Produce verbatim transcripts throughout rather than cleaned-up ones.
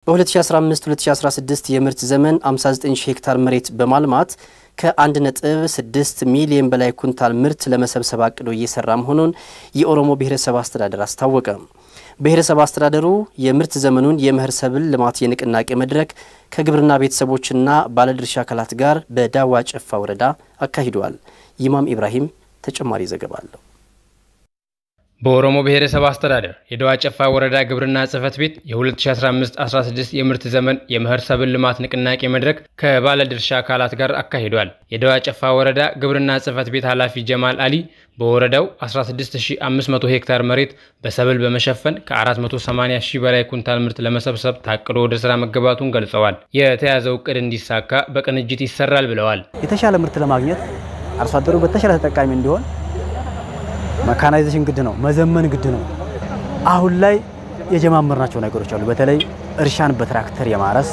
በ2015 2016 የምርት ዘመን ሃምሳ ዘጠኝ ሺህ ሄክታር መሬት በማልማት ከ አንድ ነጥብ ስድስት ሚሊዮን በላይ ኩንታል ምርት ለመሰብሰብ አቅዶ እየሰራ መሆኑን የኦሮሞ ብሔረሰብ አስተዳደር አስታወቀ። ብሔረሰብ አስተዳደሩ የምርት ዘመኑን የመኸር ሰብል ልማት የንቅናቄ መድረክ ከግብርና ቤተሰቦችና ባለድርሻ አካላት ጋር በዳዋ ጨፋ ወረዳ አካሂዷል። ኢማም ኢብራሂም ተጨማሪ ዘገባ አለው። በኦሮሞ ብሔረሰብ አስተዳደር የዳዋ ጨፋ ወረዳ ግብርና ጽሕፈት ቤት የ2015 16 የምርት ዘመን የመኸር ሰብል ልማት ንቅናቄ መድረክ ከባለድርሻ አካላት ጋር አካሂዷል። የዳዋ ጨፋ ወረዳ ግብርና ጽሕፈት ቤት ኃላፊ ጀማል አሊ በወረዳው አስራ ስድስት ሺህ አምስት መቶ ሄክታር መሬት በሰብል በመሸፈን ከ480 ሺህ በላይ ኩንታል ምርት ለመሰብሰብ ታቅዶ ወደ ስራ መገባቱን ገልጸዋል። የተያዘው እቅድ እንዲሳካ በቅንጅት ይሰራል ብለዋል። የተሻለ ምርት ለማግኘት አርሶ አደሩ በተሻለ ተጠቃሚ እንዲሆን መካናይዜሽን ግድ ነው፣ መዘመን ግድ ነው። አሁን ላይ የጀማመርናቸው ነገሮች አሉ። በተለይ እርሻን በትራክተር የማረስ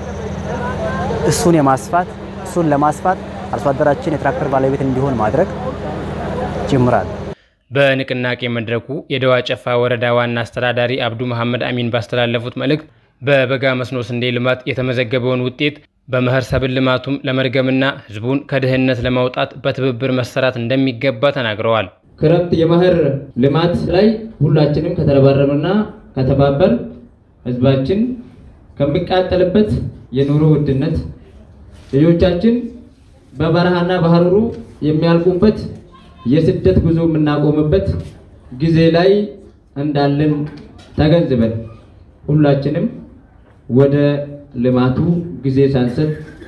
እሱን የማስፋት እሱን ለማስፋት አርሶ አደራችን የትራክተር ባለቤት እንዲሆን ማድረግ ጀምራል። በንቅናቄ መድረኩ የዳዋ ጨፋ ወረዳ ዋና አስተዳዳሪ አብዱ መሐመድ አሚን ባስተላለፉት መልእክት በበጋ መስኖ ስንዴ ልማት የተመዘገበውን ውጤት በመኸር ሰብል ልማቱም ለመድገምና ህዝቡን ከድህነት ለማውጣት በትብብር መሰራት እንደሚገባ ተናግረዋል። ክረምት የመኸር ልማት ላይ ሁላችንም ከተረባረብና ከተባበር ህዝባችን ከሚቃጠልበት የኑሮ ውድነት ልጆቻችን በበረሃና በሐሩሩ የሚያልቁበት የስደት ጉዞ የምናቆምበት ጊዜ ላይ እንዳለን ተገንዝበን ሁላችንም ወደ ልማቱ ጊዜ ሳንሰጥ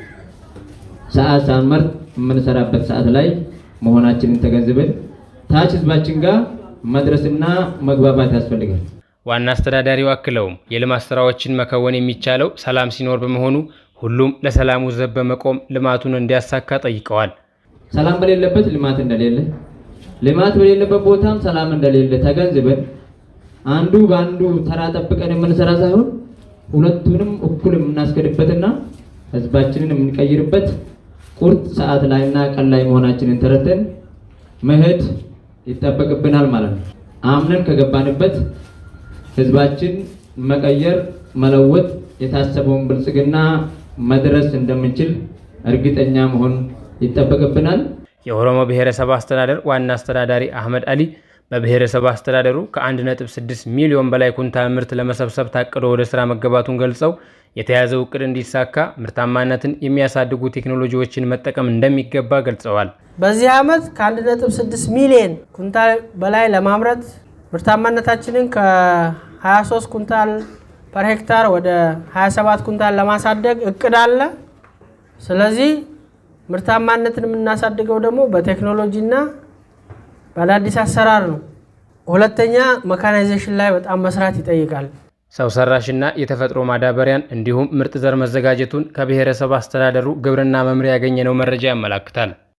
ሰዓት ሳንመርጥ የምንሰራበት ሰዓት ላይ መሆናችንን ተገንዝበን ታች ህዝባችን ጋር መድረስና መግባባት ያስፈልጋል። ዋና አስተዳዳሪው አክለውም የልማት ስራዎችን መከወን የሚቻለው ሰላም ሲኖር በመሆኑ ሁሉም ለሰላሙ ዘብ በመቆም ልማቱን እንዲያሳካ ጠይቀዋል። ሰላም በሌለበት ልማት እንደሌለ፣ ልማት በሌለበት ቦታም ሰላም እንደሌለ ተገንዝበን አንዱ ባንዱ ተራ ጠብቀን የምንሰራ ሳይሆን ሁለቱንም እኩል የምናስከድበትና ህዝባችንን የምንቀይርበት ቁርጥ ሰዓት ላይና ቀን ላይ መሆናችንን ተረተን መሄድ ይጠበቅብናል ማለት ነው። አምነን ከገባንበት ህዝባችን መቀየር መለወጥ የታሰበውን ብልጽግና መድረስ እንደምንችል እርግጠኛ መሆን ይጠበቅብናል። የኦሮሞ ብሔረሰብ አስተዳደር ዋና አስተዳዳሪ አህመድ አሊ በብሔረሰብ አስተዳደሩ ከ አንድ ነጥብ ስድስት ሚሊዮን በላይ ኩንታል ምርት ለመሰብሰብ ታቅዶ ወደ ስራ መገባቱን ገልጸው የተያዘው እቅድ እንዲሳካ ምርታማነትን የሚያሳድጉ ቴክኖሎጂዎችን መጠቀም እንደሚገባ ገልጸዋል። በዚህ ዓመት ከ አንድ ነጥብ ስድስት ሚሊዮን ኩንታል በላይ ለማምረት ምርታማነታችንን ከ ሃያ ሶስት ኩንታል ፐር ሄክታር ወደ ሃያ ሰባት ኩንታል ለማሳደግ እቅድ አለ። ስለዚህ ምርታማነትን የምናሳድገው ደግሞ በቴክኖሎጂና በአዲስ አሰራር ነው። ሁለተኛ መካናይዜሽን ላይ በጣም መስራት ይጠይቃል። ሰው ሰራሽና የተፈጥሮ ማዳበሪያን እንዲሁም ምርጥ ዘር መዘጋጀቱን ከብሔረሰብ አስተዳደሩ ግብርና መምሪያ ያገኘነው መረጃ ያመለክታል።